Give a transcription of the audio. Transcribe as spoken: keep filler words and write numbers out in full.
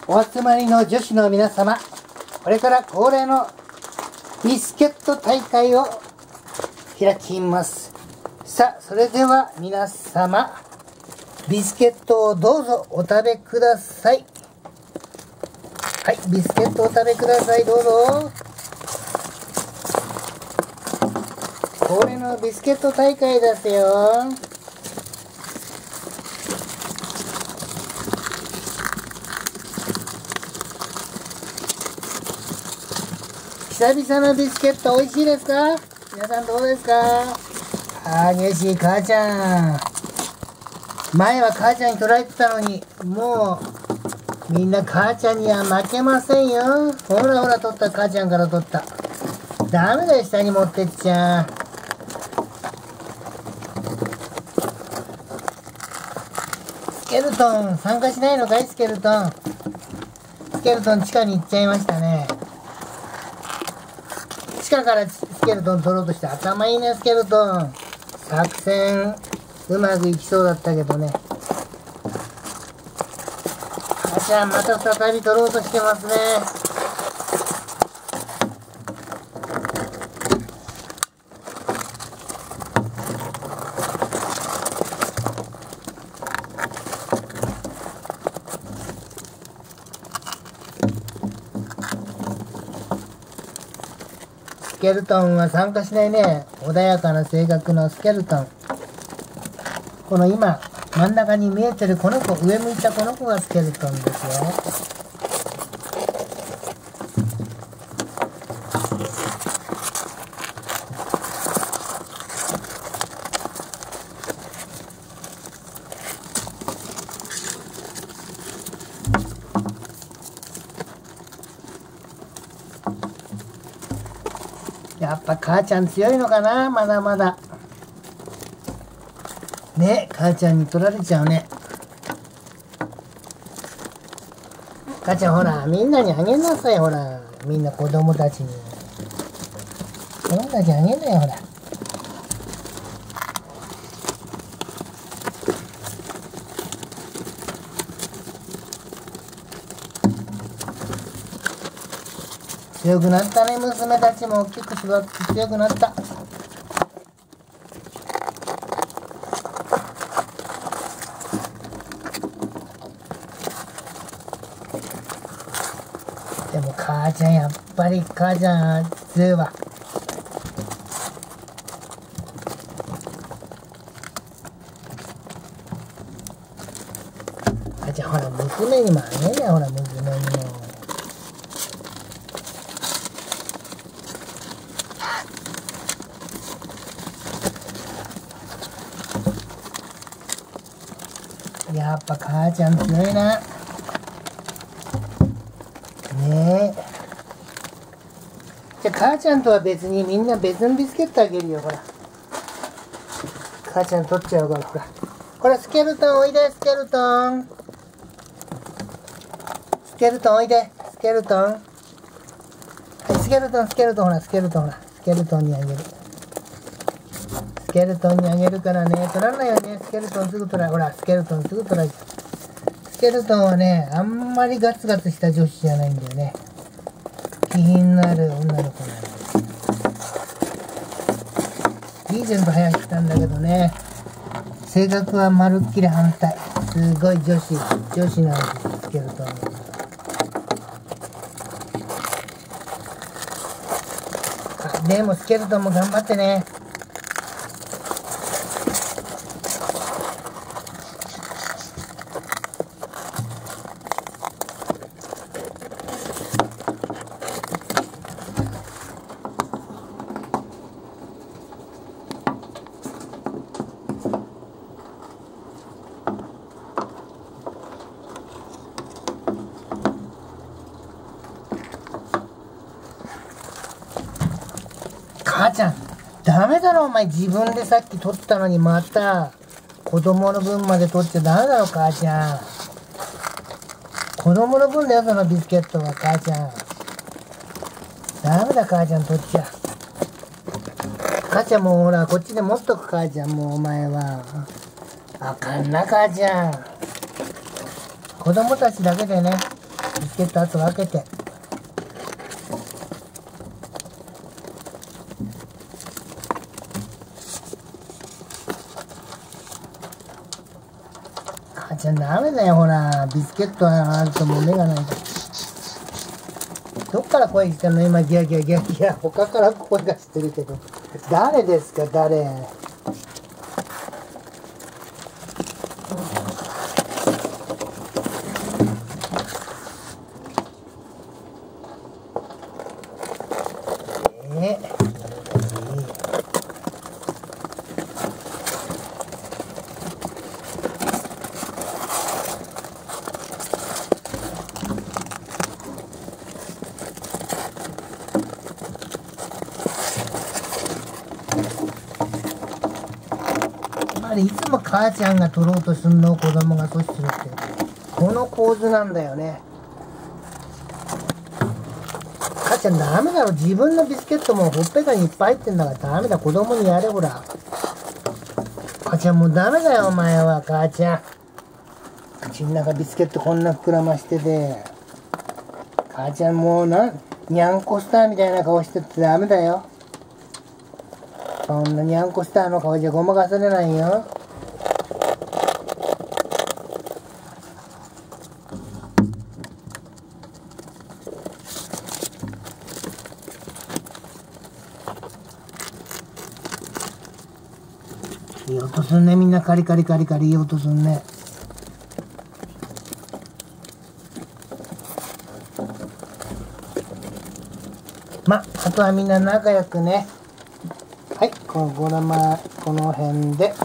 お集まりの女子の皆様、これから恒例のビスケット大会を開きます。さあ、それでは皆様、ビスケットをどうぞお食べください。はい、ビスケットをお食べください。どうぞ。恒例のビスケット大会ですよ。久々のビスケット美味しいですか？皆さんどうですか？激しい母ちゃん。前は母ちゃんに取られてたのに、もうみんな母ちゃんには負けませんよ。ほらほら取った、母ちゃんから取った。ダメだよ、下に持ってっちゃ。スケルトン参加しないのかい？スケルトン。スケルトン地下に行っちゃいましたね。地下からスケルトン取ろうとして、頭いいねスケルトン。作戦うまくいきそうだったけどね。母ちゃんまた再び取ろうとしてますね。スケルトンは参加しないね。穏やかな性格のスケルトン。この今真ん中に見えてるこの子、上向いたこの子がスケルトンですよ。やっぱ母ちゃん強いのかな、まだまだ。ね、母ちゃんに取られちゃうね。母ちゃんほら、みんなにあげなさい、ほら。みんな子供たちに。子供たちあげなよ、ほら。強くなったね、娘たちも大きく育って強くなった。でも母ちゃん、やっぱり母ちゃん強いわ。母ちゃんほら、娘にもあげなよ、ほら、娘にも。やっぱ母ちゃん強いな。ねえ。じゃあ母ちゃんとは別にみんな別のビスケットあげるよ、ほら。母ちゃん取っちゃうから、ほら。ほら、スケルトンおいで、スケルトン。スケルトンおいで、スケルトン。はい、スケルトン、スケルトン、ほら、スケルトン、ほら。スケルトンにあげる。スケルトンにあげるからね、取らないよね。スケルトンすぐ取られ、ほら、スケルトンすぐ取られちゃう。スケルトンはね、あんまりガツガツした女子じゃないんだよね。気品のある女の子なんです。リーゼント早く来たんだけどね、性格はまるっきり反対。すごい女子、女子なんです、スケルトン。あ、でもスケルトンも頑張ってね。母ちゃん、ダメだろお前、自分でさっき取ったのにまた子供の分まで取っちゃダメだろ母ちゃん。子供の分だよそのビスケットは母ちゃん。ダメだ母ちゃん取っちゃ。母ちゃんもうほらこっちで持っとく母ちゃん、もうお前は。あかんな母ちゃん。子供たちだけでね、 ビスケット圧分けて。母ちゃんダメだよ、ほら。ビスケットあるともう目がないから。どっから声してんの今、ギャギャギャギャ。他から声がしてるけど。誰ですか、誰。えーいつも母ちゃんが取ろうとするのを子供が阻止するってこの構図なんだよね。母ちゃんダメだろ、自分のビスケットもほっぺたにいっぱい入ってんだからダメだ、子供にやれほら。母ちゃんもうダメだよお前は。母ちゃん口の中ビスケットこんな膨らましてて、母ちゃんもうなにゃんこスターみたいな顔しててダメだよ。そんなにゃんこスターの顔じゃごまかされないよ。いい音すんね、みんなカリカリカリカリいい音すんね。ま、あとはみんな仲良くね。はい、このごらまこの辺で。